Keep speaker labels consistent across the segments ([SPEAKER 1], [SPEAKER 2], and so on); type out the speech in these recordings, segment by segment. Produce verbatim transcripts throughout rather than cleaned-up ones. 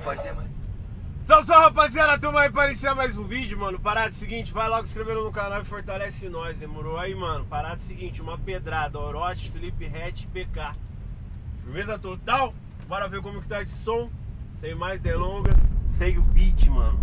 [SPEAKER 1] fazer, mano.
[SPEAKER 2] Salve, salve, rapaziada, turma aí para iniciar mais um vídeo, mano. Parada seguinte, vai logo inscrevendo no canal e fortalece nós, demorou? Aí, mano, parada seguinte, uma pedrada, Orochi, Felipe Hatch, P K. Firmeza total? Bora ver como que tá esse som. Sem mais delongas, segue o beat, mano.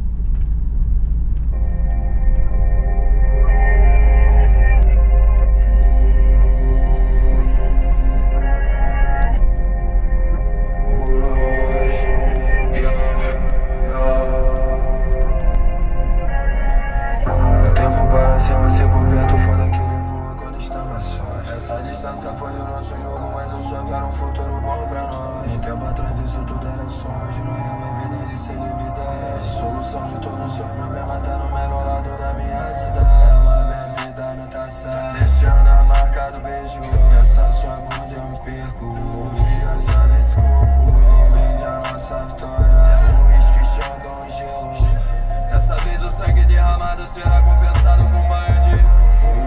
[SPEAKER 1] Essa distância foi o nosso jogo, mas eu só quero um futuro bom pra nós. Um tempo atrás isso tudo era sonho, hoje não é verdade, celebridade. Solução de todo o seu problema tá no melhor lado da minha cidade. Ela bebe da na taça, deixando a marca do beijo. Essa sua bunda eu me perco, vou viajar nesse corpo. Vende a nossa vitória, o uísque, xandão e gelo. Dessa vez o sangue derramado será compensado com banho de...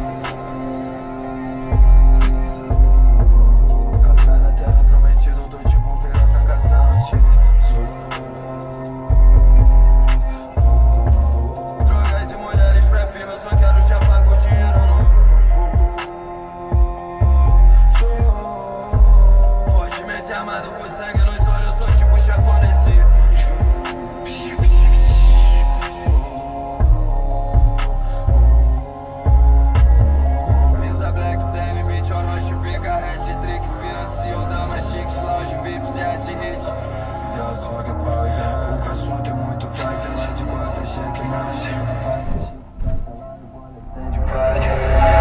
[SPEAKER 1] Amado por sangue nos olhos, sou tipo chefão desse Misa Black, sem limite, Orochi, pica, hat-trick, financiou damas chiques, lounge, vips e hat-hit. Deu só que pau e vem pouco assunto, é muito fácil, lá de guarda, cheque, mais tempo, passa de paz.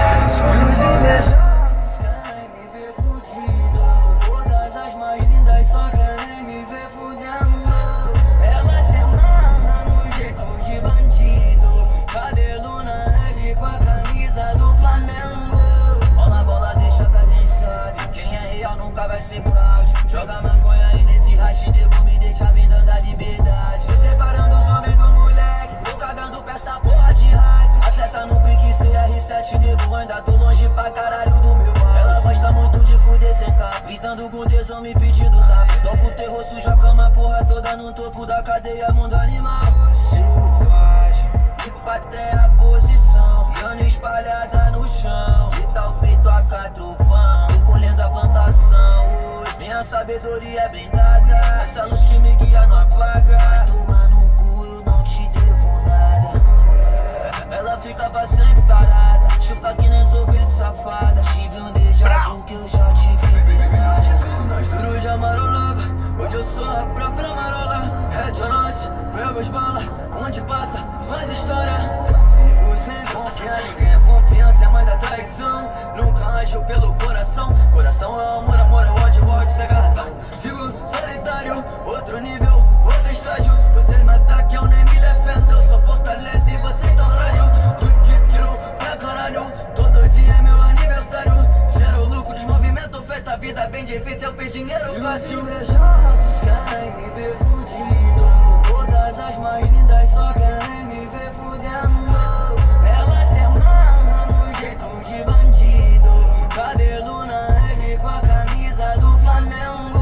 [SPEAKER 1] Joga maconha aí nesse racha, nego, me deixa brindando a liberdade. Tô separando os homens do moleque, tô cagando pra essa porra de hype. Atleta no pique C R sete, nego, ainda tô longe pra caralho do meu ar. Ela gosta muito de fuder sem capa, gritando com tesão, me pedindo tapa. Toco o terror, suja a cama, porra toda no topo da cadeia, mundo animal. Selvagem, e quatro é a posição, grana espalhada no chão. De tal feito a catrovão, tô colhendo a plantação. Minha sabedoria é blindada, essa luz que me guia não apaga. Vai tomar no cu, eu não te devo nada. Ela fica pra sempre tarada, chupa que nem sorvete, safada. Tive um déjà vu que eu já tive verdade. Nós duro já marolava, hoje eu sou a própria marola. Red ou noite, pego as balas, onde passa, faz história. Sigo sem confiar, ninguém é confiança, é mãe da traição. Nunca anjo pelo coração, coração é amor, amor é ódio, ódio cega a razão. Vivo solitário, outro nível, outro estágio. Você me ataca, eu nem me defendo, eu sou fortaleza e você tão frágil. Tiro pra caralho, todo dia é meu aniversário. Gero lucro, desmovimento, festa, vida bem difícil, eu fiz dinheiro fácil. Invejosos querem me ver fudido, todas as mais lindas só querem me ver fudendo. Ela se amarra no jeito de bandido, cabelo na rede com a camisa do Flamengo.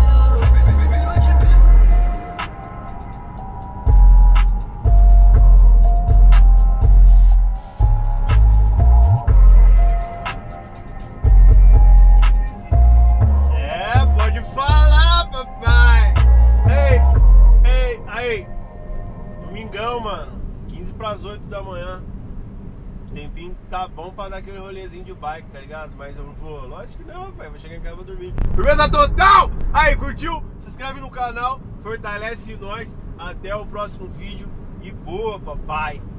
[SPEAKER 2] É, pode falar, papai. Ei, ei, aí. Domingão, mano, quinze para as oito da manhã. O tempinho tá bom pra dar aquele rolezinho de bike, tá ligado? Mas eu não vou, lógico que não, pai. Vou chegar em casa e vou dormir. Firmeza total! Aí, curtiu? Se inscreve no canal, fortalece nós. Até o próximo vídeo e boa, papai!